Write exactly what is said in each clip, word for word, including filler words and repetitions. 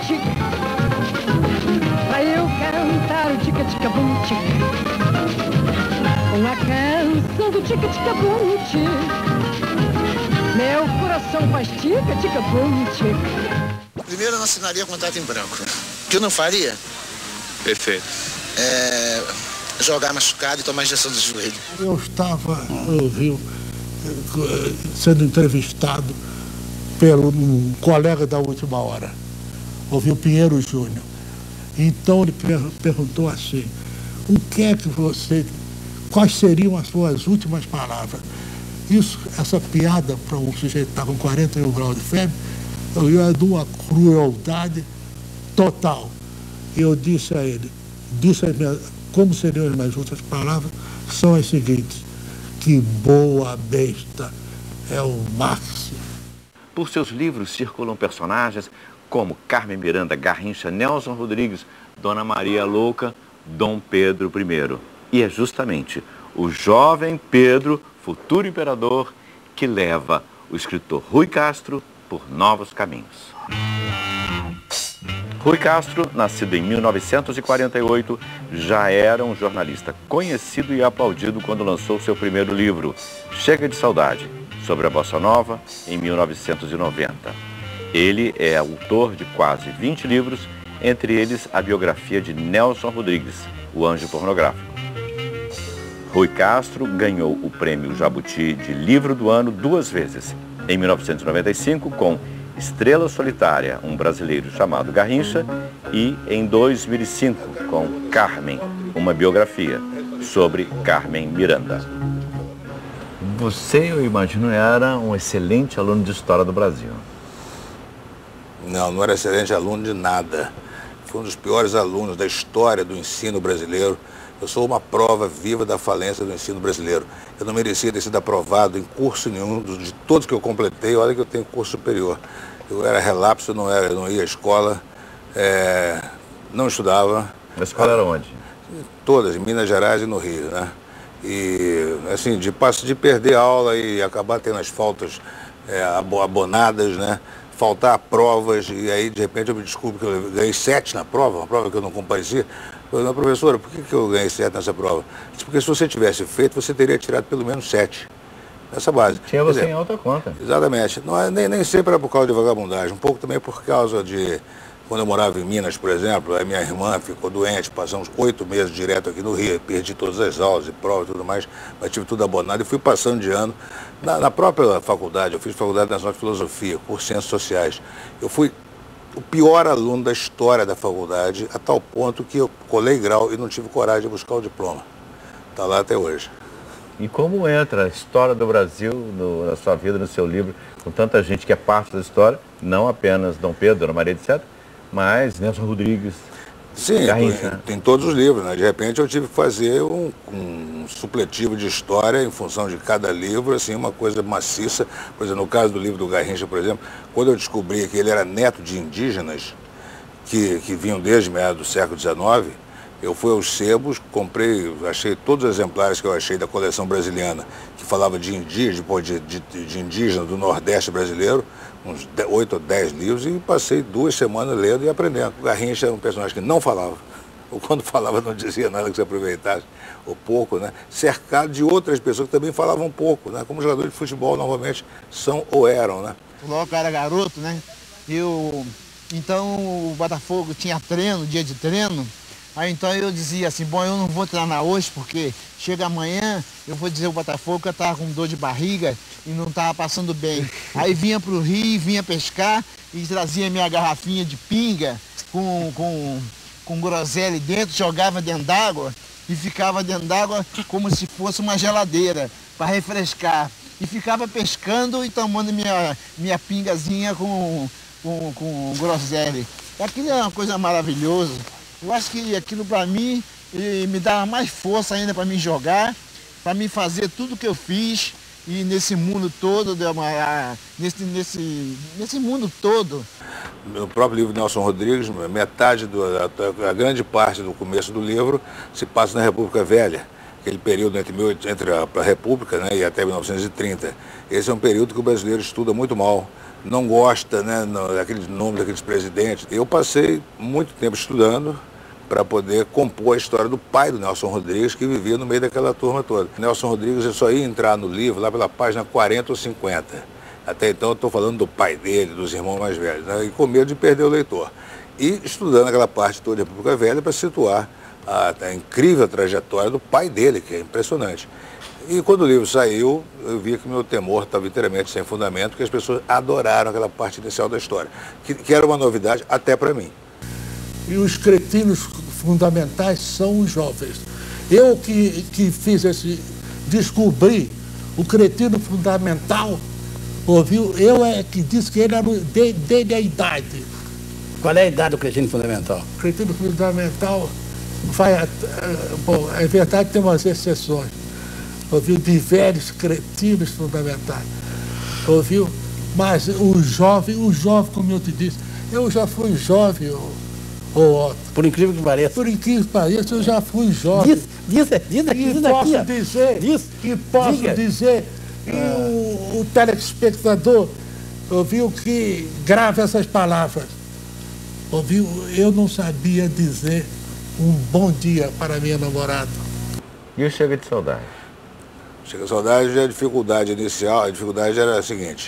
tica, pra eu cantar o tica-tica-bum, tica. Uma canção do tica-tica-bum, tica. Meu coração faz tica-tica-bum, tica. Primeiro eu não assinaria contrato em branco. O que eu não faria? Perfeito. É jogar machucado e tomar injeção do joelho. Eu estava, eu vi, sendo entrevistado pelo um colega da Última Hora, ouvi o Pinheiro Júnior. Então ele per perguntou assim, o que é que você, quais seriam as suas últimas palavras? Isso, essa piada para um sujeito que está com quarenta e um graus de febre, eu ia de uma crueldade total. E eu disse a ele, disse a minha, como seriam as minhas outras palavras, são as seguintes: que boa besta é o Marx. Por seus livros circulam personagens como Carmen Miranda, Garrincha, Nelson Rodrigues, Dona Maria Louca, Dom Pedro I. E é justamente o jovem Pedro, futuro imperador, que leva o escritor Rui Castro por novos caminhos. Rui Castro, nascido em mil novecentos e quarenta e oito, já era um jornalista conhecido e aplaudido quando lançou seu primeiro livro, Chega de Saudade, sobre a Bossa Nova, em mil novecentos e noventa. Ele é autor de quase vinte livros, entre eles a biografia de Nelson Rodrigues, O Anjo Pornográfico. Rui Castro ganhou o prêmio Jabuti de Livro do Ano duas vezes, em mil novecentos e noventa e cinco com Estrela Solitária, um brasileiro chamado Garrincha, e em dois mil e cinco com Carmen, uma biografia sobre Carmen Miranda. Você, eu imagino, era um excelente aluno de História do Brasil. Não, não era excelente aluno de nada. Fui um dos piores alunos da história do ensino brasileiro. Eu sou uma prova viva da falência do ensino brasileiro. Eu não merecia ter sido aprovado em curso nenhum, de todos que eu completei. Olha que eu tenho curso superior. Eu era relapso, eu não, era, eu não ia à escola, é, não estudava. A escola era onde? Todas, em Minas Gerais e no Rio, né? E, assim, de, de perder aula e acabar tendo as faltas é, abonadas, né? Faltar provas, e aí, de repente, eu me descubro que eu ganhei sete na prova, uma prova que eu não compareci. Eu falei, professora, por que, que eu ganhei sete nessa prova? Porque se você tivesse feito, você teria tirado pelo menos sete. Nessa base. Tinha você dizer, em alta conta. Exatamente. Não é, nem, nem sempre era por causa de vagabundagem, um pouco também por causa de... Quando eu morava em Minas, por exemplo, a minha irmã ficou doente, passamos oito meses direto aqui no Rio, perdi todas as aulas e provas e tudo mais, mas tive tudo abonado e fui passando de ano. Na, na própria faculdade, eu fiz Faculdade Nacional de Filosofia, curso de Ciências Sociais. Eu fui o pior aluno da história da faculdade, a tal ponto que eu colei grau e não tive coragem de buscar o diploma. Está lá até hoje. E como entra a história do Brasil no, na sua vida, no seu livro, com tanta gente que é parte da história, não apenas Dom Pedro, Dona Maria, etcétera, mas Nelson Rodrigues, Sim, Garrincha, tem, tem todos os livros, né? De repente eu tive que fazer um, um supletivo de história em função de cada livro, assim, uma coisa maciça. Por exemplo, no caso do livro do Garrincha, por exemplo, quando eu descobri que ele era neto de indígenas que, que vinham desde meados do século dezenove, eu fui aos sebos, comprei, achei todos os exemplares que eu achei da coleção brasiliana, que falava de indígena, de, de, de indígena do Nordeste brasileiro, uns oito ou dez livros, e passei duas semanas lendo e aprendendo. O Garrincha era um personagem que não falava, ou quando falava não dizia nada que se aproveitasse, ou pouco, né? Cercado de outras pessoas que também falavam pouco, né? Como jogadores de futebol normalmente são ou eram, né? Logo eu era garoto, né? Eu, então o Botafogo tinha treino, dia de treino. Aí então eu dizia assim, bom, eu não vou treinar hoje porque chega amanhã, eu vou dizer ao Botafogo que eu estava com dor de barriga e não estava passando bem. Aí vinha para o rio, vinha pescar e trazia minha garrafinha de pinga com, com, com groselha dentro, jogava dentro d'água e ficava dentro d'água como se fosse uma geladeira para refrescar. E ficava pescando e tomando minha, minha pingazinha com, com, com groselha. Aquilo é uma coisa maravilhosa. Eu acho que aquilo para mim me dava mais força ainda para me jogar, para me fazer tudo que eu fiz e nesse mundo todo, nesse, nesse, nesse mundo todo. No próprio livro de Nelson Rodrigues, metade, do, a, a grande parte do começo do livro se passa na República Velha, aquele período entre, entre a, a República, né, e até mil novecentos e trinta. Esse é um período que o brasileiro estuda muito mal. não gosta, né, daqueles nomes daqueles presidentes. Eu passei muito tempo estudando para poder compor a história do pai do Nelson Rodrigues, que vivia no meio daquela turma toda. Nelson Rodrigues, eu só ia entrar no livro lá pela página quarenta ou cinquenta. Até então eu estou falando do pai dele, dos irmãos mais velhos, né, e com medo de perder o leitor. E estudando aquela parte toda da República Velha para situar a, a incrível trajetória do pai dele, que é impressionante. E quando o livro saiu, eu vi que meu temor estava inteiramente sem fundamento, porque as pessoas adoraram aquela parte inicial da história, que, que era uma novidade até para mim. E os cretinos fundamentais são os jovens. Eu que, que fiz esse, descobri o cretino fundamental, ouviu? Eu é que disse que ele era de, desde a idade. Qual é a idade do cretino fundamental? O cretino fundamental, vai, bom, é verdade que tem umas exceções. Ouviu? De velhos cretinos fundamentais. Ouviu? Mas o jovem, o jovem, como eu te disse, eu já fui jovem, ô, ô Otto. Por incrível que pareça. Por incrível que pareça, eu já fui jovem. Diz, diz, diz aqui, e diz posso aqui. dizer, Diz, e posso diga. dizer, e Ah. o, o telespectador ouviu que grava essas palavras. Ouviu? Eu não sabia dizer um bom dia para minha namorada. E o Chega de Saudade? Chega de Saudade, a dificuldade inicial, a dificuldade era a seguinte.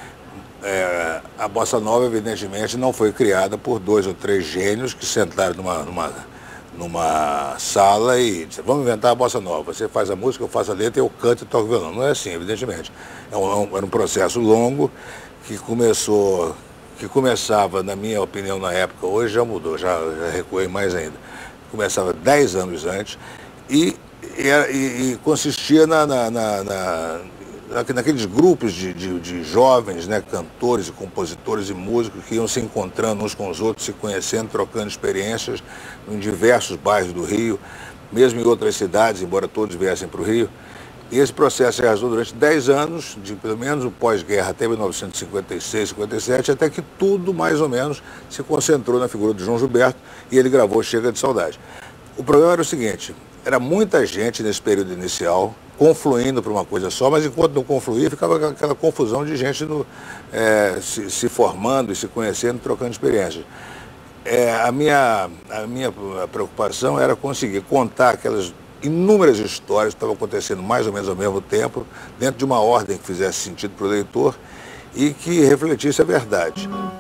É, a Bossa Nova, evidentemente, não foi criada por dois ou três gênios que sentaram numa, numa, numa sala e disseram, vamos inventar a Bossa Nova. Você faz a música, eu faço a letra, eu canto e toco violão. Não é assim, evidentemente. É um, era um processo longo que começou, que começava, na minha opinião, na época, hoje já mudou, já, já recuei mais ainda. Começava dez anos antes e, e, e, e consistia na... na, na, na naqueles grupos de, de, de jovens, né, cantores e compositores e músicos que iam se encontrando uns com os outros, se conhecendo, trocando experiências em diversos bairros do Rio, mesmo em outras cidades, embora todos viessem para o Rio. E esse processo se arrastou durante dez anos, de pelo menos o pós-guerra até mil novecentos e cinquenta e seis, cinquenta e sete, até que tudo mais ou menos se concentrou na figura de João Gilberto e ele gravou Chega de Saudade. O problema era o seguinte, era muita gente nesse período inicial, confluindo para uma coisa só, mas enquanto não confluía, ficava aquela confusão de gente no, é, se, se formando e se conhecendo, trocando experiências. É, a, minha, a minha preocupação era conseguir contar aquelas inúmeras histórias que estavam acontecendo mais ou menos ao mesmo tempo, dentro de uma ordem que fizesse sentido para o leitor e que refletisse a verdade.